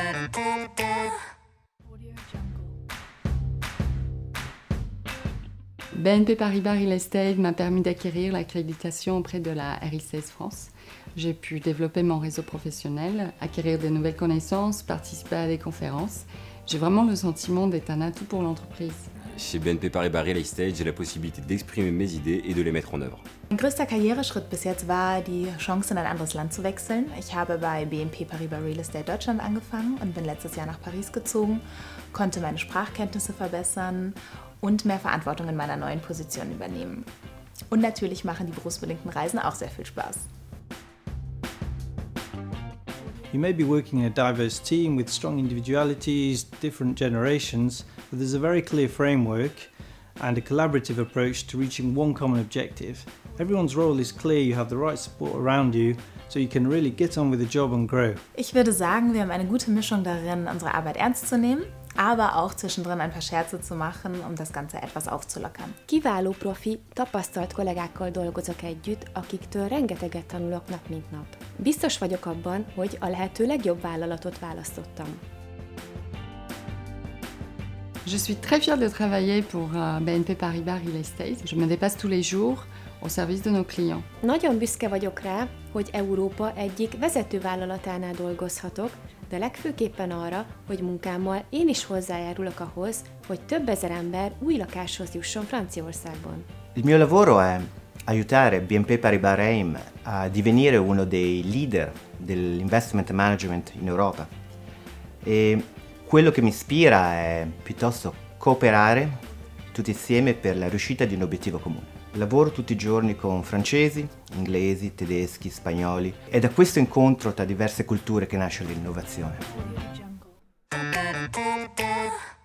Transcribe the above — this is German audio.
BNP Paribas Real Estate m'a permis d'acquérir l'accréditation auprès de la RI16 France. J'ai pu développer mon réseau professionnel, acquérir de nouvelles connaissances, participer à des conférences. J'ai vraiment le sentiment d'être un atout pour l'entreprise. Chez BNP Paribas Real Estate, j'ai la possibilité d'exprimer mes idées et de les mettre en œuvre. Mein größter Karriereschritt bis jetzt war die Chance, in ein anderes Land zu wechseln. Ich habe bei BNP Paribas Real Estate Deutschland angefangen und bin letztes Jahr nach Paris gezogen, konnte meine Sprachkenntnisse verbessern und mehr Verantwortung in meiner neuen Position übernehmen. Und natürlich machen die berufsbedingten Reisen auch sehr viel Spaß. You may be working in a diverse team with strong individualities, different generations, but there's a very clear framework and a collaborative approach to reaching one common objective. Everyone's role is clear, you have the right support around you, so you can really get on with the job and grow. Ich würde sagen, wir haben eine gute Mischung darin, unsere Arbeit ernst zu nehmen, aber auch zwischendrin ein paar Scherze zu machen, um das Ganze etwas aufzulockern. Kiváló profi, tapasztalt kollégákkal dolgozok együtt, akiktől rengeteget tanulok nap mint nap. Biztos vagyok abban, hogy a lehető legjobb vállalatot választottam. Je suis très fière de travailler pour BNP Paribas Real Estate. Je me dépasse tous les jours au service de nos clients. Nagyon büszke vagyok rá, hogy Európa egyik vezető vállalatánál dolgozhatok, de legfőképpen arra, hogy munkámmal én is hozzájárulok ahhoz, hogy több ezer ember új lakáshoz jusson Franciaországban. Il mio lavoro è aiutare BNP Paribas Reim a divenire uno dei leader dell'investment management in Europa. E quello che mi ispira è piuttosto cooperare tutti insieme per la riuscita di un obiettivo comune. Lavoro tutti i giorni con francesi, inglesi, tedeschi, spagnoli. È da questo incontro tra diverse culture che nasce l'innovazione.